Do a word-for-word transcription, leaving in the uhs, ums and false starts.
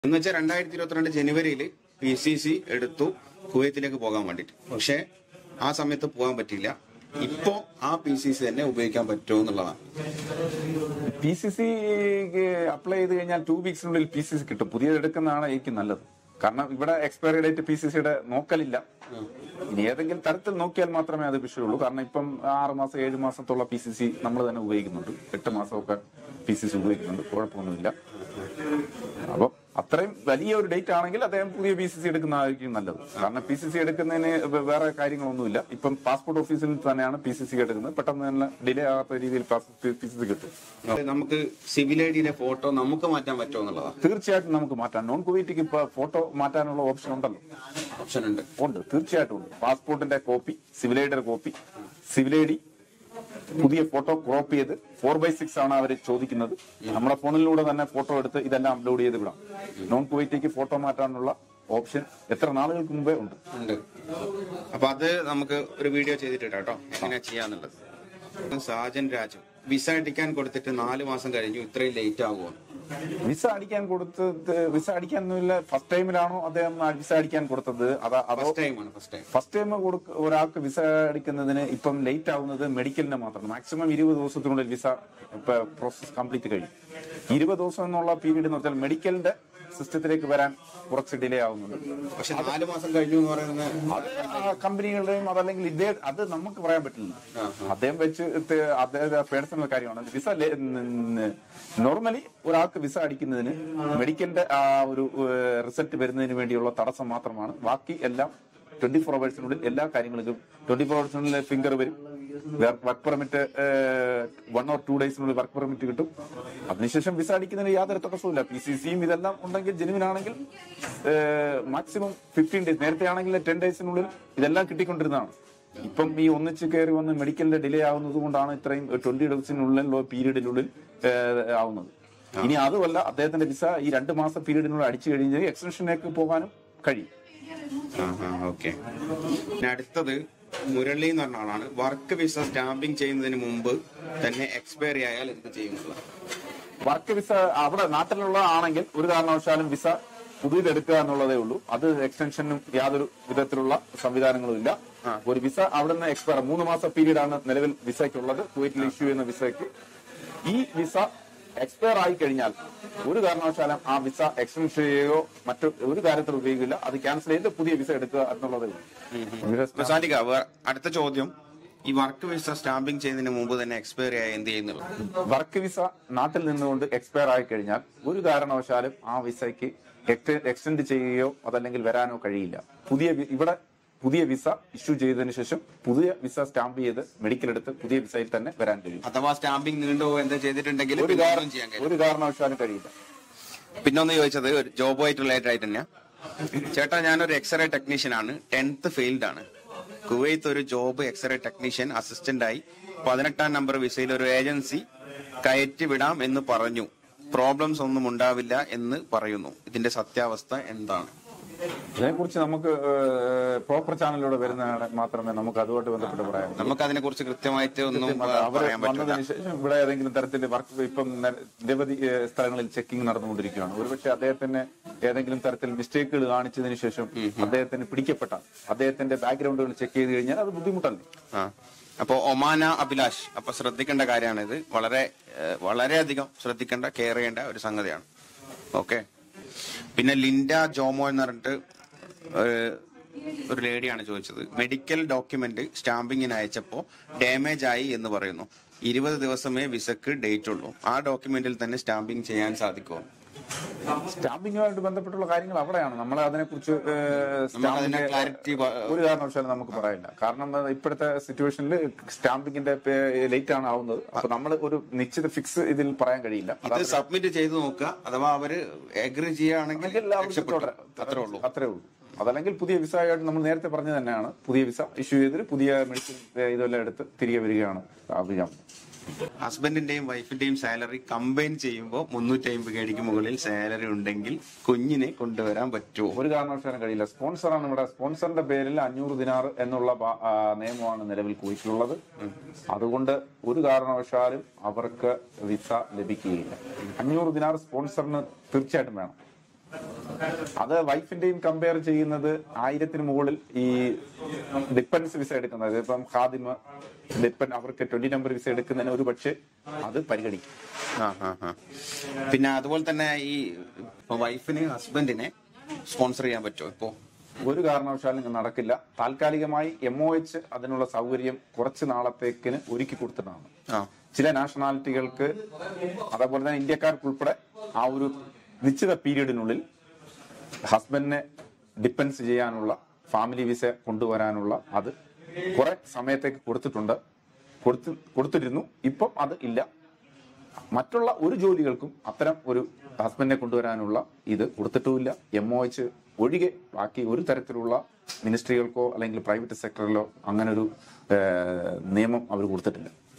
എന്ന് വെച്ചാൽ രണ്ടായിരത്തി ഇരുപത്തിരണ്ട് ജനുവരിയിൽ പി സി സി എടുത്തു കുവൈത്തിലേക്ക് പോകാൻ വേണ്ടിയിട്ട്. പക്ഷെ ആ സമയത്ത് പോകാൻ പറ്റിയില്ല. ഇപ്പോ ആ പി സി സി തന്നെ ഉപയോഗിക്കാൻ പറ്റുമോ എന്നുള്ളതാണ്. പി സി സി അപ്ലൈ ചെയ്ത് കഴിഞ്ഞാൽ ടു വീക്സിനുള്ളിൽ പി സി സി കിട്ടും. പുതിയത് എടുക്കുന്നതാണ് എനിക്ക് നല്ലത്. കാരണം ഇവിടെ എക്സ്പയറി ഡേറ്റ് പി സി സിയുടെ നോക്കലില്ല. ഇനി ഏതെങ്കിലും തരത്തിൽ നോക്കിയാൽ മാത്രമേ അത് വിഷയമുള്ളൂ. കാരണം ഇപ്പം ആറ് മാസം ഏഴ് മാസത്തുള്ള പി സി സി നമ്മൾ തന്നെ ഉപയോഗിക്കുന്നുണ്ട്. എട്ട് മാസമൊക്കെ പി സി സി ഉപയോഗിക്കുന്നുണ്ട്. കുഴപ്പമൊന്നുമില്ല. അപ്പം അത്രയും വലിയ ഒരു ഡേറ്റ് ആണെങ്കിൽ അദ്ദേഹം പുതിയ പി സി സി എടുക്കുന്നതായിരിക്കും നല്ലത്. കാരണം പി സി സി എടുക്കുന്നതിന് വേറെ കാര്യങ്ങളൊന്നുമില്ല. ഇപ്പം പാസ്പോർട്ട് ഓഫീസിൽ തന്നെയാണ് പി സി സി എടുക്കുന്നത്. പെട്ടെന്ന് തന്നെ ഡിലേ ആകാത്ത രീതിയിൽ പി സി സി കിട്ടും. നമുക്ക് സിവിൽ ഐ ഡിയുടെ ഫോട്ടോ നമുക്ക് മാറ്റാൻ പറ്റുമോ എന്നുള്ളതാണ്. തീർച്ചയായിട്ടും നമുക്ക് മാറ്റാം. നോൺ കുവൈറ്റിക്ക് ഇപ്പൊ ഫോട്ടോ മാറ്റാനുള്ള ഓപ്ഷൻ ഉണ്ടല്ലോ. ഓപ്ഷൻ ഉണ്ട് ഉണ്ട് തീർച്ചയായിട്ടും ഉണ്ട്. പാസ്പോർട്ടിന്റെ കോപ്പി, സിവിൽ ഐഡിയുടെ കോപ്പി, സിവിൽ ഐ ഡി, പുതിയ ഫോട്ടോ ക്രോപ്പ് ചെയ്ത് ഫോർ ബൈ സിക്സ് ആണ് അവർ ചോദിക്കുന്നത്. നമ്മുടെ ഫോണിലൂടെ തന്നെ ഫോട്ടോ എടുത്ത് ഇതെല്ലാം അപ്ലോഡ് ചെയ്ത് വിടാം. നോൺ കുവൈറ്റിക്ക് ഫോട്ടോ മാറ്റാനുള്ള ഓപ്ഷൻ എത്ര നാളുകൾക്ക് മുമ്പേ ഉണ്ട് ഉണ്ട് അപ്പൊ അത് നമുക്ക് ഒരു വീഡിയോ ചെയ്തിട്ടുണ്ട് കേട്ടോ, എങ്ങനെയാ ചെയ്യാന്നുള്ളത്. സാജൻ രാജു വിസ അടിക്കാൻ കൊടുത്തിട്ട് നാല് മാസം കഴിഞ്ഞു, ഇത്രയും ലേറ്റ് ആകുമോ? വിസ അടിക്കാൻ കൊടുത്തത് വിസ അടിക്കാനൊന്നുമില്ല. ഫസ്റ്റ് ടൈമിലാണോ അദ്ദേഹം വിസ അടിക്കാൻ കൊടുത്തത്? ഫസ്റ്റ് ടൈം ഒരാൾക്ക് വിസ അടിക്കുന്നതിന് ഇപ്പം ലേറ്റ് ആവുന്നത് മെഡിക്കലിന് മാത്രം. മാക്സിമം ഇരുപത് ദിവസത്തിനുള്ളിൽ വിസ പ്രോസസ് കംപ്ലീറ്റ് കഴിയും. ഇരുപത് ദിവസം എന്നുള്ള പീരീഡ് എന്ന് വെച്ചാൽ മെഡിക്കലിന്റെ സിസ്റ്റത്തിലേക്ക് വരാൻ കുറച്ച് ഡിലേ ആവുന്നുണ്ട്. പക്ഷെ നാല് മാസം കഴിഞ്ഞു എന്ന് പറയുന്നത് കമ്പനികളുടെയും അതല്ലെങ്കിൽ ഇതേ അത് നമുക്ക് പറയാൻ പറ്റില്ല. അദ്ദേഹം വെച്ച് അദ്ദേഹം പേഴ്സണൽ കാര്യമാണ്. വിസ നോർമലി ഒരാൾക്ക് വിസ അടിക്കുന്നതിന് മെഡിക്കലിന്റെ ആ ഒരു റിസൾട്ട് വരുന്നതിന് വേണ്ടിയുള്ള തടസ്സം മാത്രമാണ്. ബാക്കി എല്ലാം ട്വന്റി ഫോർ അവേഴ്സിനുള്ളിൽ എല്ലാ കാര്യങ്ങൾക്കും ട്വന്റി ഫോർ അവേഴ്സിനുള്ളിൽ ഫിംഗർ വരും. Work permit one or two ഡേയ്സിനുള്ളിൽ വർക്ക് പെർമിറ്റ് കിട്ടും. അതിനുശേഷം വിസ അടിക്കുന്നതിന് യാതൊരു തടസ്സമില്ല. പി സി സിയും ഇതെല്ലാം ഉണ്ടെങ്കിൽ ജെനുവിൻ ആണെങ്കിൽ മാക്സിമം ഫിഫ്റ്റീൻ ഡേയ്സ്, നേരത്തെ ആണെങ്കിൽ ടെൻ ഡേയ്സിനുള്ളിൽ ഇതെല്ലാം കിട്ടിക്കൊണ്ടിരുന്നതാണ്. ഇപ്പം ഈ ഒന്നിച്ച് കയറി വന്ന് മെഡിക്കലിന്റെ ഡിലേ ആവുന്നത് കൊണ്ടാണ് ഇത്രയും ട്വന്റി ഡേയ്സിനുള്ളിൽ പീരീഡിനുള്ളിൽ ആവുന്നത്. ഇനി അതുമല്ല, അദ്ദേഹത്തിന്റെ വിസ ഈ രണ്ട് മാസം പീരീഡിനുള്ളിൽ അടിച്ചു കഴിഞ്ഞാൽ എക്സ്റ്റൻഷനിലേക്ക് പോകാനും കഴിയും. ഓക്കെ. അടുത്തത് മുരളി എന്ന് പറഞ്ഞ ആളാണ്. വർക്ക് വിസ സ്റ്റാമ്പിംഗ് ചെയ്യുന്നതിന് മുമ്പ് തന്നെ എക്സ്പയറി ആയാൽ എന്ത് ചെയ്യുന്നത്? വർക്ക് വിസ അവിടെ നാട്ടിലുള്ള ആണെങ്കിൽ ഒരു കാരണവശാലും വിസ പുതിയത് എടുക്കുക എന്നുള്ളതേ ഉള്ളൂ. അത് എക്സ്റ്റൻഷനും യാതൊരു വിധത്തിലുള്ള സംവിധാനങ്ങളും ഇല്ല. ഒരു വിസ അവിടെ നിന്ന് എക്സ്പയർ മൂന്ന് മാസം പീരീഡ് ആണ് നിലവിൽ വിസയ്ക്കുള്ളത്, കുവൈറ്റിൽ ഇഷ്യൂ ചെയ്യുന്ന വിസയ്ക്ക്. ഈ വിസ എക്സ്പയർ ആയി കഴിഞ്ഞാൽ ഒരു കാരണവശാലും ആ വിസ എക്സ്റ്റൻഡ് ചെയ്യുകയോ മറ്റു ഒരു കാര്യത്തിൽ ഉപയോഗിക്കില്ല. അത് ക്യാൻസൽ ചെയ്ത് പുതിയ വിസ എടുക്കുക എന്നുള്ളതേ ഉള്ളൂ. അടുത്ത ചോദ്യം, ഈ വർക്ക് വിസ സ്റ്റാമ്പിംഗ് ചെയ്യുന്നതിന് മുമ്പ് തന്നെ എക്സ്പയർ ആയി എന്ത് ചെയ്യുന്നുള്ളൂ? വർക്ക് വിസ നാട്ടിൽ നിന്നുകൊണ്ട് എക്സ്പയർ ആയി കഴിഞ്ഞാൽ ഒരു കാരണവശാലും ആ വിസയ്ക്ക് എക്സ്റ്റെൻഡ് ചെയ്യുകയോ അതല്ലെങ്കിൽ വരാനോ കഴിയില്ല. പുതിയ ഇവിടെ പുതിയ വിസ ഇഷ്യൂ ചെയ്തതിനു ശേഷം പുതിയ വിസ സ്റ്റാമ്പ് ചെയ്ത് മെഡിക്കൽ എടുത്ത് പുതിയ വിസയിൽ തന്നെ വരാൻ കഴിയും. അഥവാ സ്റ്റാമ്പിംഗ് നീണ്ടോ എന്താ ചെയ്തിട്ടുണ്ടെങ്കിൽ ഒരു കാരണവശാലും കഴിയില്ല. പിന്നെ ഒന്ന് ചോദിച്ചത് ഒരു ജോബുമായിട്ട് റിലേറ്റഡ് ആയിട്ട് തന്നെയാ. ചേട്ടാ, ഞാനൊരു എക്സ്റേ ടെക്നീഷ്യൻ ആണ്, ടെൻത്ത് ഫെയിൽഡ് ആണ്. കുവൈത്ത് ഒരു ജോബ് എക്സ്റേ ടെക്നീഷ്യൻ അസിസ്റ്റന്റ് ആയി പതിനെട്ടാം നമ്പർ വിസയിൽ ഒരു ഏജൻസി കയറ്റി വിടാം എന്ന് പറഞ്ഞു. പ്രോബ്ലംസ് ഒന്നും ഉണ്ടാവില്ല എന്ന് പറയുന്നു. ഇതിന്റെ സത്യാവസ്ഥ എന്താണ്? ഇതിനെക്കുറിച്ച് നമുക്ക് പ്രോപ്പർ ചാനലിലൂടെ വരുന്ന മാത്രമേ നമുക്ക് അതുമായിട്ട് ബന്ധപ്പെട്ട് പറയാം. നമുക്ക് അതിനെ കുറിച്ച് കൃത്യമായിട്ട് ഒന്നും വന്നതിന് ശേഷം ഇവിടെ ഏതെങ്കിലും തരത്തിൽ വർക്ക് ഇപ്പം നിരവധി സ്ഥലങ്ങളിൽ ചെക്കിംഗ് നടന്നുകൊണ്ടിരിക്കുകയാണ്. ഒരുപക്ഷെ അദ്ദേഹത്തിന് ഏതെങ്കിലും തരത്തിൽ മിസ്റ്റേക്കുകൾ കാണിച്ചതിന് ശേഷം അദ്ദേഹത്തിന് പിടിക്കപ്പെട്ടാൽ അദ്ദേഹത്തിന്റെ ബാക്ക്ഗ്രൗണ്ടുകൾ ചെക്ക് ചെയ്ത് കഴിഞ്ഞാൽ അത് ബുദ്ധിമുട്ടല്ലേ. അപ്പോ ഒമാന അഭിലാഷ്, അപ്പൊ ശ്രദ്ധിക്കേണ്ട കാര്യമാണ് ഇത്. വളരെ വളരെയധികം ശ്രദ്ധിക്കേണ്ട, കെയർ ചെയ്യേണ്ട ഒരു സംഗതിയാണ്. ഓക്കെ. പിന്നെ ലിൻഡ ജോമോ എന്ന് പറഞ്ഞിട്ട് ഒരു ലേഡിയാണ് ചോദിച്ചത്. മെഡിക്കൽ ഡോക്യുമെന്റ് സ്റ്റാമ്പിങ്ങിന് അയച്ചപ്പോ ഡാമേജ് ആയി എന്ന് പറയുന്നു. ഇരുപത് ദിവസമേ വിസക്ക് ഡേറ്റ് ഉള്ളൂ. ആ ഡോക്യുമെന്റിൽ തന്നെ സ്റ്റാമ്പിങ് ചെയ്യാൻ സാധിക്കുമോ? സ്റ്റാമ്പിങ്ങുമായിട്ട് ബന്ധപ്പെട്ടുള്ള കാര്യങ്ങൾ അവിടെയാണ്. നമ്മൾ അതിനെക്കുറിച്ച് ഒരു കാരണവശാലും നമുക്ക് പറയില്ല. കാരണം ഇപ്പോഴത്തെ സിറ്റുവേഷനിൽ സ്റ്റാമ്പിങ്ങിന്റെ ലേറ്റ് ആണ് ആവുന്നത്. അപ്പൊ നമ്മൾ ഒരു നിശ്ചിത ഫിക്സ് ഇതിൽ പറയാൻ കഴിയില്ല. അത് സബ്മിറ്റ് ചെയ്ത് നോക്കുക, അഥവാ അവര് അഗ്രി ചെയ്യുകയാണെങ്കിൽ അത്രേ ഉള്ളൂ അത്രേ ഉള്ളൂ അതല്ലെങ്കിൽ പുതിയ വിസ ആയിട്ട് നമ്മൾ നേരത്തെ പറഞ്ഞത് തന്നെയാണ്. പുതിയ വിസ ഇഷ്യൂ ചെയ്തിട്ട് പുതിയ മെഡിസിൻ ഇതെല്ലാം എടുത്ത് തിരികെ വരികയാണ് ആവശ്യം. ഹസ്ബൻഡിന്റെയും വൈഫിന്റെയും സാലറി കമ്പൈൻ ചെയ്യുമ്പോൾ മുന്നൂറ്റി അമ്പത് കേടിക്ക് മുകളിൽ സാലറി ഉണ്ടെങ്കിൽ കുഞ്ഞിനെ കൊണ്ടുവരാൻ പറ്റുമോ? ഒരു കാരണവശാലും കഴിയില്ല. സ്പോൺസറാണ് ഇവിടെ. സ്പോൺസറിന്റെ പേരിൽ അഞ്ഞൂറ് ദിനാർ എന്നുള്ള നിയമമാണ് നിലവിൽ കുവൈറ്റിലുള്ളത്. അതുകൊണ്ട് ഒരു കാരണവശാലും അവർക്ക് വിസ ലഭിക്കുകയില്ല. അഞ്ഞൂറ് ദിനാർ സ്പോൺസറിന് തീർച്ചയായിട്ടും വേണം. അത് വൈഫിന്റെയും കമ്പയർ ചെയ്യുന്നത് ആയിരത്തിന് മുകളിൽ ഈ ഡിപ്പെൻസ് വിസ എടുക്കുന്നത്. ഇപ്പം ഖാദിമ ഡിപ്പൻ അവർക്ക് ട്വന്റി നമ്പർ വിസ എടുക്കുന്നതിന് ഒരു പക്ഷേ അത് പരിഗണിക്കും. പിന്നെ അതുപോലെ തന്നെ ഈ വൈഫിന് ഹസ്ബൻഡിനെ സ്പോൺസർ ചെയ്യാൻ പറ്റുമോ? ഇപ്പോ ഒരു കാരണവശാലും നടക്കില്ല. താൽക്കാലികമായി എം ഒ എച്ച് അതിനുള്ള സൗകര്യം കുറച്ച് നാളത്തേക്കിന് ഒരുക്കി കൊടുത്തിട്ടാണ്. ചില നാഷണാലിറ്റികൾക്ക് അതേപോലെ തന്നെ ഇന്ത്യക്കാർക്ക് ഉൾപ്പെടെ ആ ഒരു നിശ്ചിത പീരീഡിനുള്ളിൽ ഹസ്ബൻഡിനെ ഡിപ്പെൻസ് ചെയ്യാനുള്ള ഫാമിലി വിസ കൊണ്ടുവരാനുള്ള അത് കുറെ സമയത്തേക്ക് കൊടുത്തിട്ടുണ്ട് കൊടുത്ത് കൊടുത്തിരുന്നു ഇപ്പം അത് ഇല്ല. മറ്റുള്ള ഒരു ജോലികൾക്കും അത്തരം ഒരു ഹസ്ബൻഡിനെ കൊണ്ടുവരാനുള്ള ഇത് കൊടുത്തിട്ടുമില്ല. എം ഒ എച്ച് ഒഴികെ ബാക്കി ഒരു തരത്തിലുള്ള മിനിസ്ട്രികൾക്കോ അല്ലെങ്കിൽ പ്രൈവറ്റ് സെക്ടറിലോ അങ്ങനെ ഒരു നിയമം അവർ കൊടുത്തിട്ടില്ല.